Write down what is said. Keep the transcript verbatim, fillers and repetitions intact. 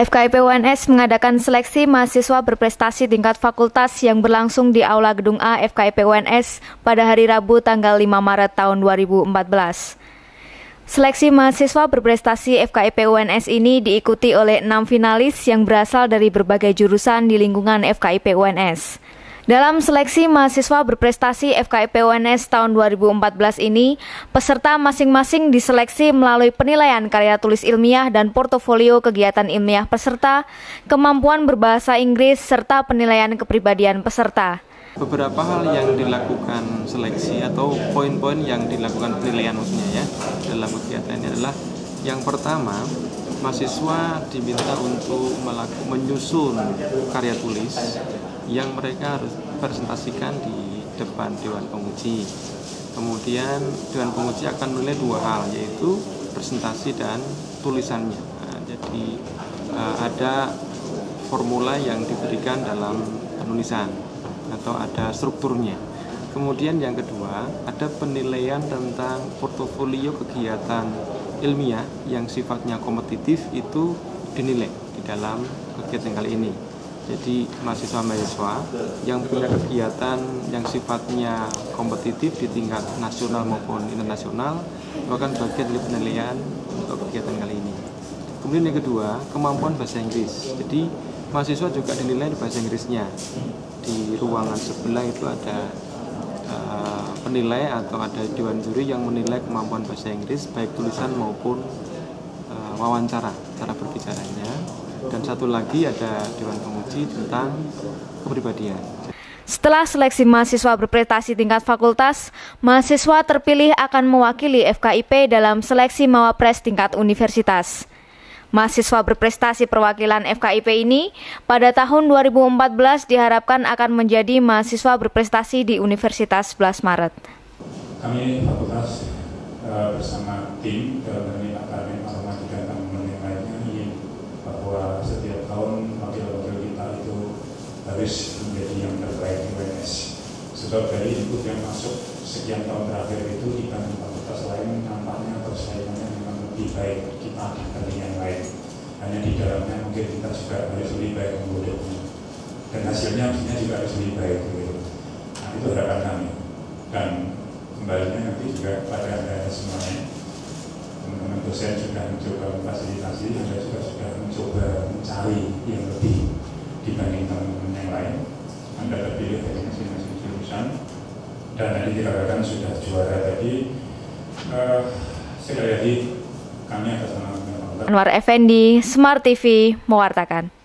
F K I P U N S mengadakan seleksi mahasiswa berprestasi tingkat fakultas yang berlangsung di Aula Gedung A F K I P U N S pada hari Rabu tanggal lima Maret tahun dua ribu empat belas. Seleksi mahasiswa berprestasi F K I P U N S ini diikuti oleh enam finalis yang berasal dari berbagai jurusan di lingkungan F K I P U N S. Dalam seleksi mahasiswa berprestasi F K I P U N S tahun dua ribu empat belas ini, peserta masing-masing diseleksi melalui penilaian karya tulis ilmiah dan portofolio kegiatan ilmiah peserta, kemampuan berbahasa Inggris, serta penilaian kepribadian peserta. Beberapa hal yang dilakukan seleksi atau poin-poin yang dilakukan penilaian maksudnya ya dalam kegiatan ini adalah yang pertama, mahasiswa diminta untuk melakukan menyusun karya tulis yang mereka harus presentasikan di depan Dewan Penguji. Kemudian Dewan Penguji akan menilai dua hal, yaitu presentasi dan tulisannya. Nah, jadi uh, ada formula yang diberikan dalam penulisan atau ada strukturnya. Kemudian yang kedua, ada penilaian tentang portofolio kegiatan ilmiah yang sifatnya kompetitif itu dinilai di dalam kegiatan kali ini. Jadi mahasiswa-mahasiswa yang punya kegiatan yang sifatnya kompetitif di tingkat nasional maupun internasional merupakan bagian dari penilaian untuk kegiatan kali ini. Kemudian yang kedua, kemampuan bahasa Inggris. Jadi mahasiswa juga dinilai di bahasa Inggrisnya. Di ruangan sebelah itu ada uh, penilai atau ada dewan juri yang menilai kemampuan bahasa Inggris baik tulisan maupun uh, wawancara, cara berbicaranya. Dan satu lagi ada Dewan Penguji tentang kepribadian. Setelah seleksi mahasiswa berprestasi tingkat fakultas, mahasiswa terpilih akan mewakili F K I P dalam seleksi Mawapres tingkat universitas. Mahasiswa berprestasi perwakilan F K I P ini pada tahun dua ribu empat belas diharapkan akan menjadi mahasiswa berprestasi di Universitas sebelas Maret. Kami fakultas uh, bersama tim dalam ini Pak Karmen, Pak Romadi dan teman-teman yang lainnya ingin bahwa setiap tahun wakil-wakil kita itu harus menjadi yang terbaik di U N S. Sebab dari input yang masuk sekian tahun terakhir itu dibanding fakultas lain nampaknya persaingannya memang lebih baik kita dibanding yang lain. Hanya di dalamnya mungkin kita juga harus lebih baik membuatnya. Dan hasilnya mestinya juga harus lebih baik. Gitu. Nah, itu harapan kami. Dan kembalinya nanti juga pada anda semuanya. Teman-teman dosen sudah mencoba memfasilitasi, Anda juga sudah mencoba mencari yang lebih dibanding teman-teman yang lain. Anda terpilih dari masing-masing jurusan dan nanti dikatakan sudah juara tadi. Uh, sekali lagi kami atas nama Anwar Effendi, Smart T V mewartakan.